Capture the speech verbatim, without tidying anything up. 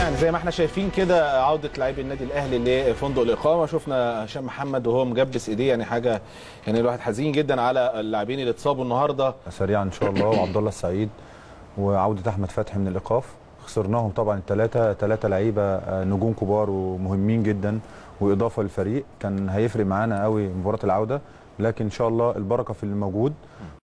يعني زي ما احنا شايفين كده عوده لاعبي النادي الاهلي لفندق الاقامه، شفنا هشام محمد وهو مجبس ايديه، يعني حاجه يعني الواحد حزين جدا على اللاعبين اللي اتصابوا النهارده. سريعا ان شاء الله. وعبد الله السعيد وعوده احمد فتحي من الايقاف، خسرناهم طبعا الثلاثه ثلاثه لعيبه نجوم كبار ومهمين جدا واضافه للفريق، كان هيفرق معانا قوي مباراه العوده، لكن ان شاء الله البركه في اللي موجود.